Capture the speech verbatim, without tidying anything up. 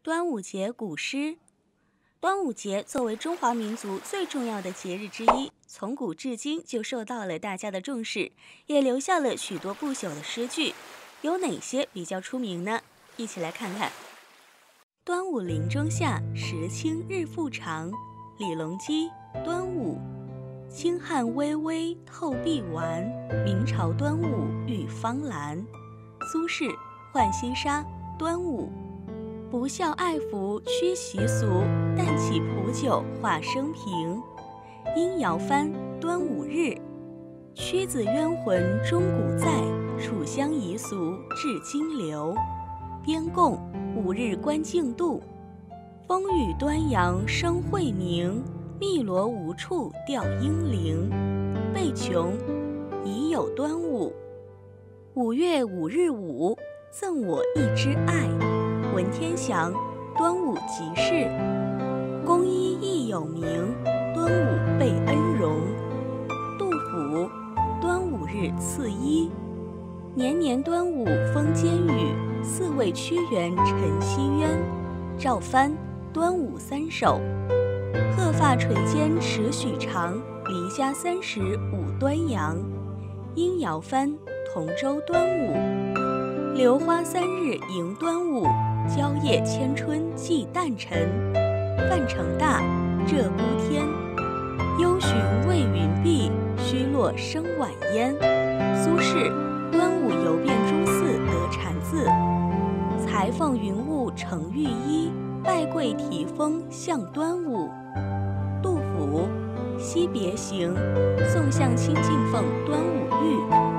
端午节古诗。端午节作为中华民族最重要的节日之一，从古至今就受到了大家的重视，也留下了许多不朽的诗句。有哪些比较出名呢？一起来看看。端午林中夏，时清日复长。李隆基，端午。清汉微微透碧丸，明朝端午遇芳兰。苏轼，浣溪沙，端午。不孝爱抚驱习俗，但起普酒话生平。殷尧藩，端午日。屈子冤魂终古在，楚乡遗俗至今留。边贡，五日观竞渡。风雨端阳生晦明，汨罗无处吊婴灵。贝琼，已有端午。五月五日午，赠我一枝艾。文天祥，端午即事。公一亦有名，端午备恩荣。杜甫，端午日赐衣。年年端午风间雨，四位屈原沉西渊。赵藩，端午三首。鹤发垂肩持许长，离家三十五端阳。殷尧藩，同州端午。榴花三日迎端午，蕉叶千春祭诞辰。范成大，鹧鸪天。幽寻未云碧，虚落生晚烟。苏轼，端午游遍诸寺得禅字。裁缝云雾成玉衣，拜跪提风向端午。杜甫，惜别行，宋向清进奉端午玉。